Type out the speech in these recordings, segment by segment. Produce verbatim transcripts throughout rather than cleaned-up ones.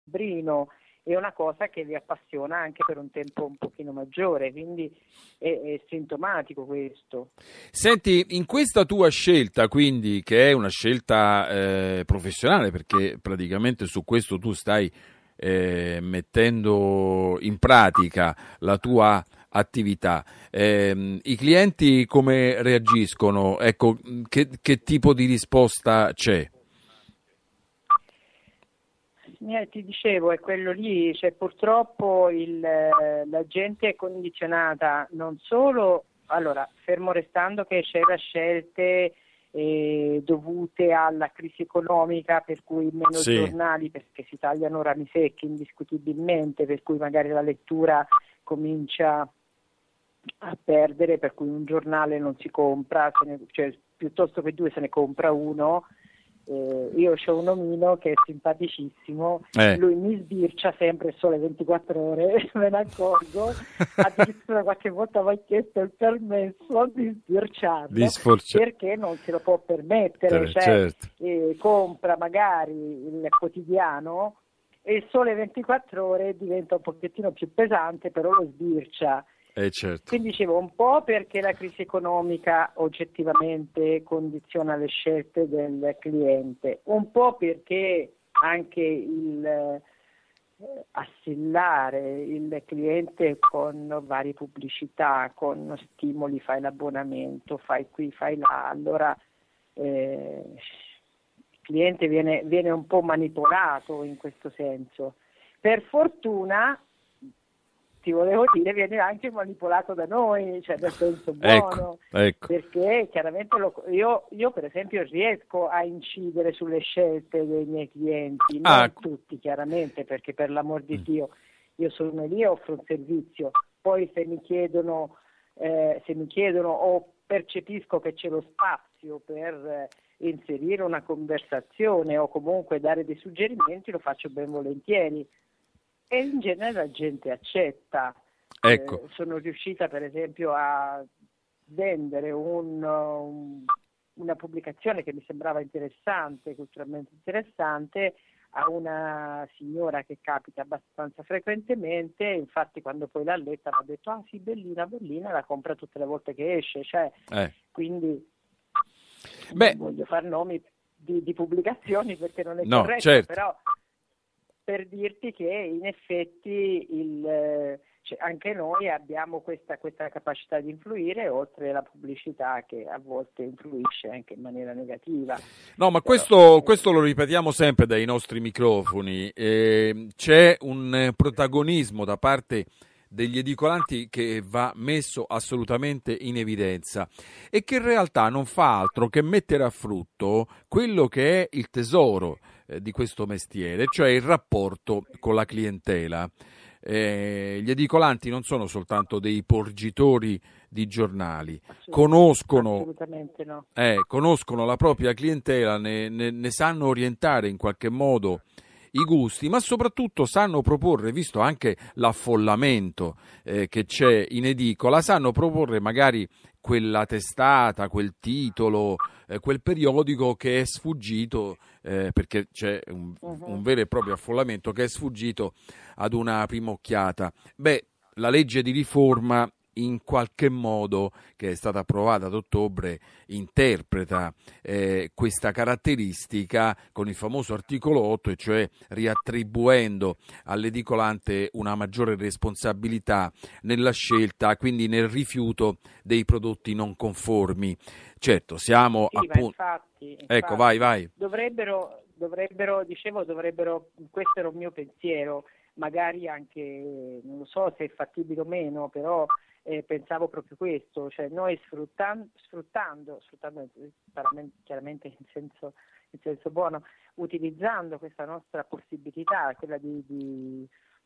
librino, è una cosa che li appassiona anche per un tempo un pochino maggiore, quindi è, è sintomatico questo. Senti, in questa tua scelta, quindi, che è una scelta eh, professionale, perché praticamente su questo tu stai eh, mettendo in pratica la tua attività, eh, i clienti come reagiscono? Ecco, che, che tipo di risposta c'è? Eh, ti dicevo, è quello lì, cioè purtroppo il, eh, la gente è condizionata non solo, allora, fermo restando che c'era scelte eh, dovute alla crisi economica, per cui meno Sì. giornali perché si tagliano rami secchi indiscutibilmente, per cui magari la lettura comincia a perdere, per cui un giornale non si compra, se ne, cioè piuttosto che due se ne compra uno. Eh, io ho un omino che è simpaticissimo, Eh. lui mi sbircia sempre sole ventiquattro ore, me ne accorgo, addirittura qualche volta mi ha chiesto il permesso di sbirciarlo, Di sforcia- perché non se lo può permettere, cioè certo. eh, compra magari il quotidiano e il sole ventiquattro ore diventa un pochettino più pesante, però lo sbircia. Eh, certo. Quindi dicevo un po' perché la crisi economica oggettivamente condiziona le scelte del cliente, un po' perché anche il eh, assillare il cliente con varie pubblicità, con stimoli, fai l'abbonamento, fai qui, fai là, allora eh, il cliente viene, viene un po' manipolato in questo senso. Per fortuna, ti volevo dire, viene anche manipolato da noi, cioè nel senso buono, Ecco, ecco. perché chiaramente lo, io, io per esempio riesco a incidere sulle scelte dei miei clienti, non Ah. tutti chiaramente, perché per l'amor di Dio io sono lì e offro un servizio, poi se mi chiedono, eh, se mi chiedono o percepisco che c'è lo spazio per eh, inserire una conversazione o comunque dare dei suggerimenti, lo faccio ben volentieri. E in genere la gente accetta. Ecco. Eh, sono riuscita per esempio a vendere un, un, una pubblicazione che mi sembrava interessante, culturalmente interessante, a una signora che capita abbastanza frequentemente, infatti quando poi l'ha letta mi ha detto ah sì, bellina, bellina, la compra tutte le volte che esce, cioè, Eh. quindi Beh. non voglio far nomi di, di pubblicazioni perché non è No, corretto, certo. però per dirti che in effetti il, cioè anche noi abbiamo questa, questa capacità di influire, oltre alla pubblicità che a volte influisce anche in maniera negativa. No, ma Però, questo, eh, questo lo ripetiamo sempre dai nostri microfoni. Eh, c'è un protagonismo da parte degli edicolanti che va messo assolutamente in evidenza e che in realtà non fa altro che mettere a frutto quello che è il tesoro eh, di questo mestiere, cioè il rapporto con la clientela. Eh, gli edicolanti non sono soltanto dei porgitori di giornali, conoscono, assolutamente no. eh, conoscono la propria clientela, ne, ne, ne sanno orientare in qualche modo i gusti, ma soprattutto sanno proporre, visto anche l'affollamento eh, che c'è in edicola, sanno proporre magari quella testata, quel titolo, eh, quel periodico che è sfuggito, eh, perché c'è un, Uh-huh. un vero e proprio affollamento che è sfuggito ad una prima occhiata. Beh, la legge di riforma in qualche modo, che è stata approvata ad ottobre, interpreta eh, questa caratteristica con il famoso articolo otto, e cioè riattribuendo all'edicolante una maggiore responsabilità nella scelta, quindi nel rifiuto dei prodotti non conformi. Certo, siamo sì, appunto... ma infatti, infatti ecco, vai, vai. Dovrebbero, dovrebbero, dicevo, dovrebbero, questo era un mio pensiero, magari anche, non lo so se è fattibile o meno, però eh, pensavo proprio questo, cioè noi sfruttando, sfruttando, sfruttando chiaramente in senso, in senso buono, utilizzando questa nostra possibilità, quella di, di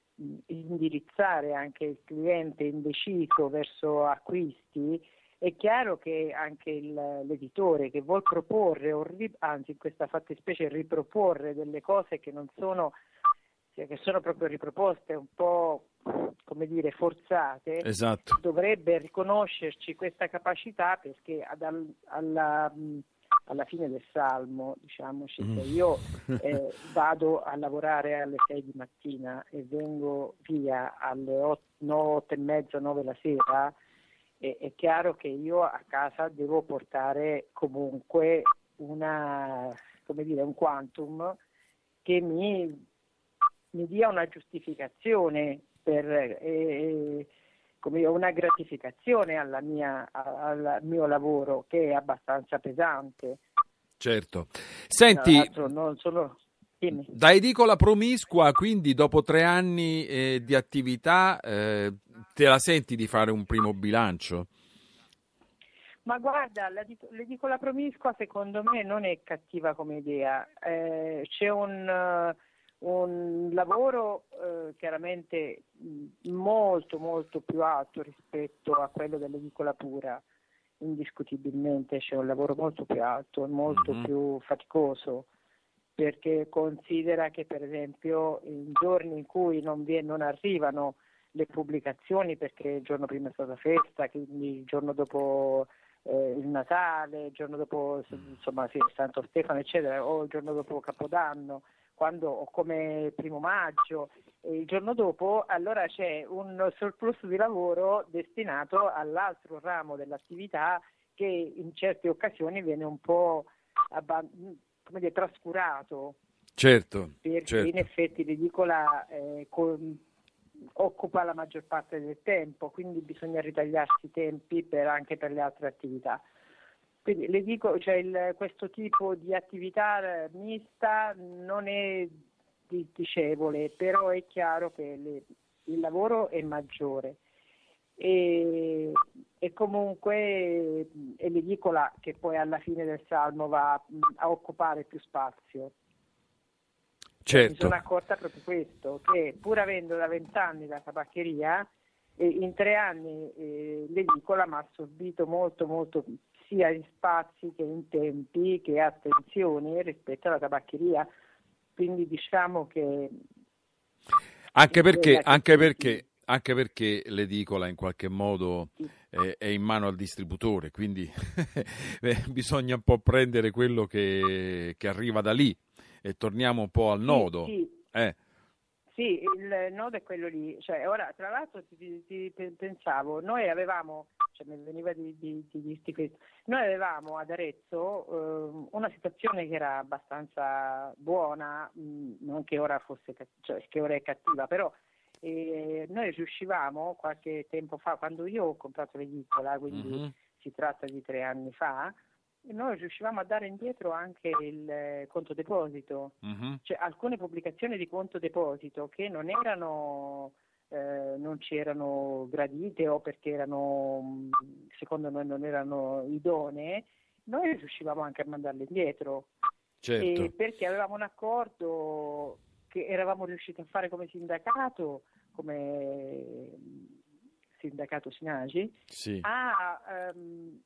indirizzare anche il cliente indeciso verso acquisti, è chiaro che anche il, l'editore che vuol proporre, o ri, anzi in questa fattispecie riproporre delle cose che non sono, cioè che sono proprio riproposte un po', come dire, forzate, esatto, dovrebbe riconoscerci questa capacità, perché ad, al, alla, alla fine del salmo, diciamoci, se io eh, vado a lavorare alle sei di mattina e vengo via alle otto e mezza, nove la sera, eh, è chiaro che io a casa devo portare comunque una, come dire, un quantum che mi, mi dia una giustificazione per eh, come dire, una gratificazione alla mia, al mio lavoro, che è abbastanza pesante. Certo. Senti, non sono... da edicola promiscua, quindi dopo tre anni eh, di attività, eh, te la senti di fare un primo bilancio? Ma guarda, l'edicola promiscua secondo me non è cattiva come idea. Eh, c'è un... Uh, un lavoro eh, chiaramente mh, molto molto più alto rispetto a quello dell'edicola pura, indiscutibilmente c'è un lavoro molto più alto, molto mm-hmm. più faticoso, perché considera che per esempio in giorni in cui non, vi, non arrivano le pubblicazioni, perché il giorno prima è stata festa, quindi il giorno dopo eh, il Natale, il giorno dopo insomma sì, Santo Stefano eccetera, o il giorno dopo Capodanno, quando o come primo maggio, e il giorno dopo, allora c'è un surplus di lavoro destinato all'altro ramo dell'attività che in certe occasioni viene un po' abband- come dire, trascurato. Certo. Perché certo. in effetti l'edicola eh, con, occupa la maggior parte del tempo, quindi bisogna ritagliarsi i tempi per, anche per le altre attività. Quindi le dico, cioè il, questo tipo di attività mista non è dicevole, però è chiaro che le, il lavoro è maggiore e, e comunque è l'edicola che poi alla fine del salmo va a occupare più spazio. Certo. Mi sono accorta proprio questo, che pur avendo da vent'anni la tabaccheria, eh, in tre anni eh, l'edicola mi ha assorbito molto molto sia in spazi che in tempi che attenzioni rispetto alla tabaccheria, quindi diciamo che anche perché anche perché anche perché l'edicola in qualche modo è, è in mano al distributore, quindi bisogna un po' prendere quello che, che arriva da lì, e torniamo un po' al nodo. Sì, sì. Eh. Sì, il nodo è quello lì. Cioè, ora, tra l'altro, ti, ti, ti pensavo, noi avevamo, cioè mi veniva di, di, di dirti questo, noi avevamo ad Arezzo eh, una situazione che era abbastanza buona, mh, non che ora fosse, cioè che ora è cattiva, però eh, noi riuscivamo qualche tempo fa, quando io ho comprato l'edicola, quindi mm-hmm. si tratta di tre anni fa, noi riuscivamo a dare indietro anche il eh, conto deposito, uh-huh. cioè alcune pubblicazioni di conto deposito che non erano eh, non ci erano gradite o perché erano secondo noi non erano idonee, noi riuscivamo anche a mandarle indietro. Certo. E perché avevamo un accordo che eravamo riusciti a fare come sindacato, come sindacato Sinagi, sì. a um,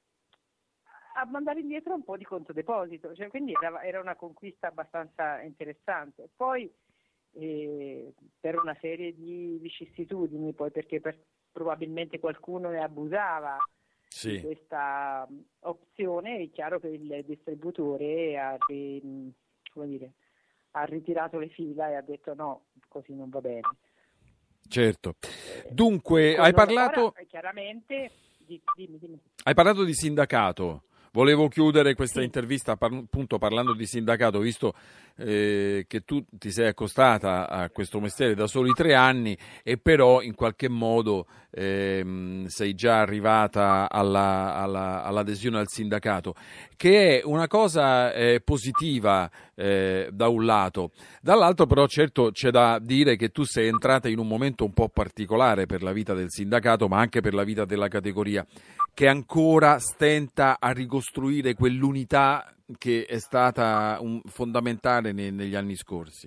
a mandare indietro un po' di conto deposito, cioè, quindi era, era una conquista abbastanza interessante. Poi eh, per una serie di vicissitudini, poi perché per, probabilmente qualcuno ne abusava sì. di questa um, opzione, è chiaro che il distributore ha, ri, come dire, ha ritirato le fila e ha detto no, così non va bene. Certo. Dunque, hai parlato... Ora, chiaramente, dimmi, dimmi. Hai parlato di sindacato. Volevo chiudere questa sì. intervista par- appunto parlando di sindacato, visto eh, che tu ti sei accostata a questo mestiere da soli tre anni e però in qualche modo eh, sei già arrivata alla, alla, all'adesione al sindacato, che è una cosa eh, positiva eh, da un lato. Dall'altro però certo c'è da dire che tu sei entrata in un momento un po' particolare per la vita del sindacato, ma anche per la vita della categoria, che ancora stenta a ricostruire quell'unità che è stata un, fondamentale ne, negli anni scorsi.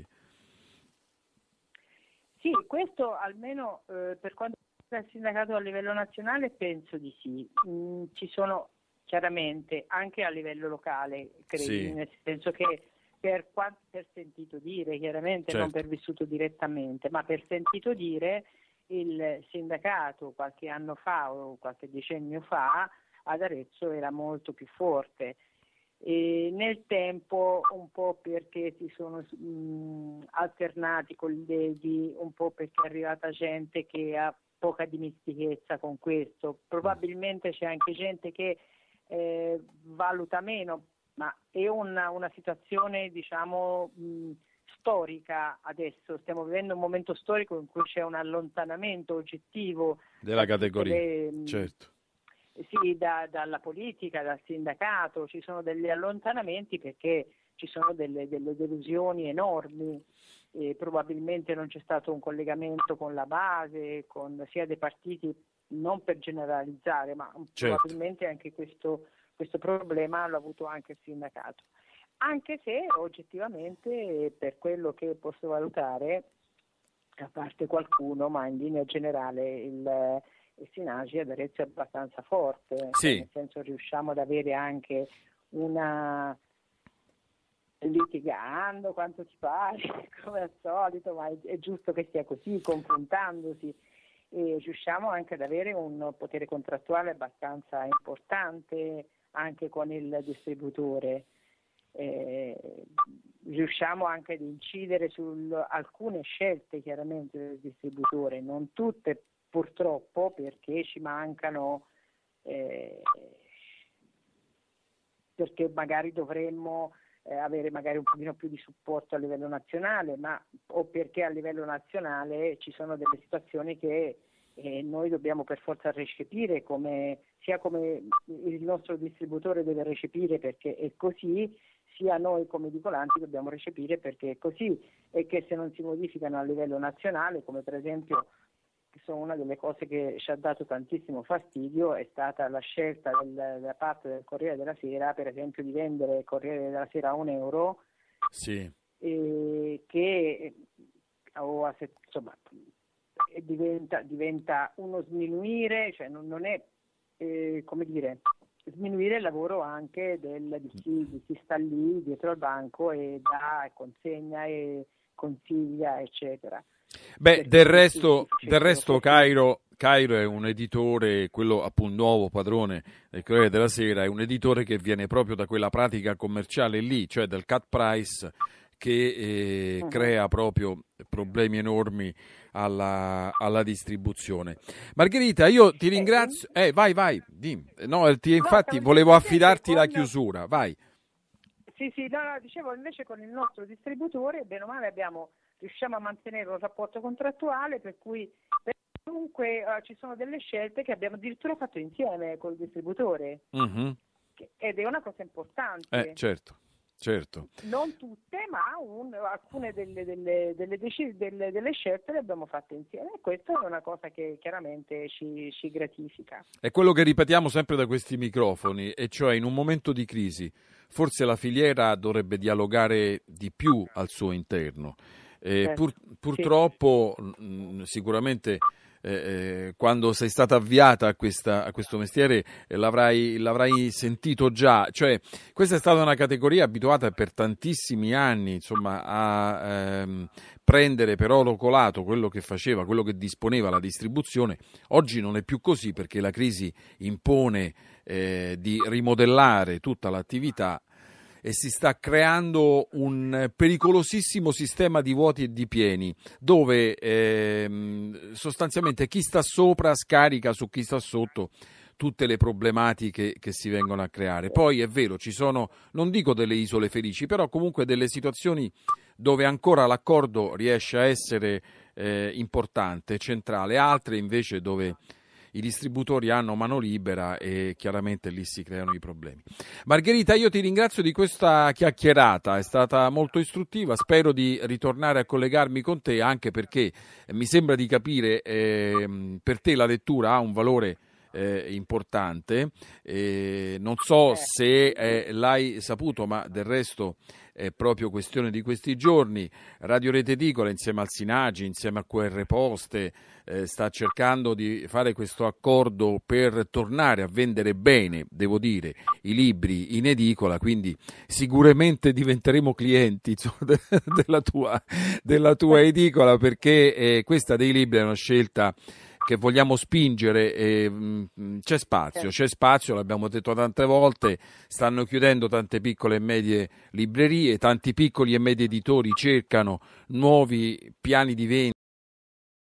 Sì, questo almeno eh, per quanto riguarda il sindacato a livello nazionale penso di sì. Mm, ci sono chiaramente anche a livello locale, credo, sì. Nel senso che per quanto per sentito dire, chiaramente certo. Non per vissuto direttamente, ma per sentito dire, il sindacato qualche anno fa o qualche decennio fa ad Arezzo era molto più forte. E nel tempo, un po' perché si sono mh, alternati colleghi, un po' perché è arrivata gente che ha poca dimestichezza con questo, probabilmente c'è anche gente che eh, valuta meno, ma è una, una situazione, diciamo, mh, storica adesso. Stiamo vivendo un momento storico in cui c'è un allontanamento oggettivo della da categoria, le, mh, certo. Sì, da, dalla politica, dal sindacato, ci sono degli allontanamenti perché ci sono delle, delle delusioni enormi, e probabilmente non c'è stato un collegamento con la base, con sia dei partiti, non per generalizzare, ma certo. probabilmente anche questo, questo problema l'ha avuto anche il sindacato. Anche se oggettivamente, per quello che posso valutare, a parte qualcuno, ma in linea generale il il Sinagi ad Arezzo è abbastanza forte, sì. Nel senso riusciamo ad avere anche una, litigando quanto ti pare, come al solito, ma è, è giusto che sia così, confrontandosi, e riusciamo anche ad avere un potere contrattuale abbastanza importante anche con il distributore. Eh, riusciamo anche ad incidere su alcune scelte chiaramente del distributore, non tutte purtroppo, perché ci mancano, eh, perché magari dovremmo eh, avere magari un pochino più di supporto a livello nazionale, ma o perché a livello nazionale ci sono delle situazioni che eh, noi dobbiamo per forza recepire, come, sia come il nostro distributore deve recepire perché è così, sia noi come edicolanti dobbiamo recepire perché è così, e che se non si modificano a livello nazionale, come per esempio sono una delle cose che ci ha dato tantissimo fastidio, è stata la scelta del, da parte del Corriere della Sera, per esempio, di vendere il Corriere della Sera a un euro, sì. e che o a, insomma, diventa, diventa uno sminuire, cioè non, non è eh, come dire, sminuire il lavoro anche del, di, chi, di chi sta lì dietro al banco e dà e consegna e consiglia, eccetera. Beh, del resto, del resto Cairo, Cairo è un editore, quello appunto nuovo padrone del Corriere della Sera, è un editore che viene proprio da quella pratica commerciale lì, cioè del cut price, che eh, uh-huh. crea proprio problemi enormi alla, alla distribuzione. Margherita, io ti ringrazio. Eh, vai, vai, dimmi. No, ti, infatti no, volevo affidarti con... la chiusura, vai. Sì, sì, no, no, dicevo invece con il nostro distributore, bene o male abbiamo... riusciamo a mantenere un rapporto contrattuale per cui comunque uh, ci sono delle scelte che abbiamo addirittura fatto insieme col distributore, mm-hmm. che, ed è una cosa importante. Eh, certo, certo. Non tutte, ma un, alcune delle, delle, delle, deci, delle, delle scelte le abbiamo fatte insieme, e questa è una cosa che chiaramente ci, ci gratifica. È quello che ripetiamo sempre da questi microfoni, e cioè in un momento di crisi forse la filiera dovrebbe dialogare di più al suo interno. Eh, pur, purtroppo sì. mh, sicuramente eh, eh, quando sei stata avviata a, questa, a questo mestiere eh, l'avrai, l'avrai sentito già, cioè questa è stata una categoria abituata per tantissimi anni, insomma, a ehm, prendere per oro colato quello che faceva, quello che disponeva la distribuzione. Oggi non è più così, perché la crisi impone eh, di rimodellare tutta l'attività e si sta creando un pericolosissimo sistema di vuoti e di pieni, dove ehm, sostanzialmente chi sta sopra scarica su chi sta sotto tutte le problematiche che si vengono a creare. Poi è vero, ci sono, non dico delle isole felici, però comunque delle situazioni dove ancora l'accordo riesce a essere eh, importante, centrale, altre invece dove i distributori hanno mano libera e chiaramente lì si creano i problemi. Margherita, io ti ringrazio di questa chiacchierata, è stata molto istruttiva, spero di ritornare a collegarmi con te, anche perché mi sembra di capire eh, per te la lettura ha un valore eh, importante, eh, non so se eh, l'hai saputo, ma del resto è proprio questione di questi giorni. Radio Rete Edicola insieme al Sinagi, insieme a Q R Poste, eh, sta cercando di fare questo accordo per tornare a vendere bene, devo dire, i libri in edicola, quindi sicuramente diventeremo clienti insomma, de- della, tua, della tua edicola, perché eh, questa dei libri è una scelta che vogliamo spingere, eh, mh, c'è spazio, c'è spazio, l'abbiamo detto tante volte, stanno chiudendo tante piccole e medie librerie, tanti piccoli e medi editori cercano nuovi piani di vendita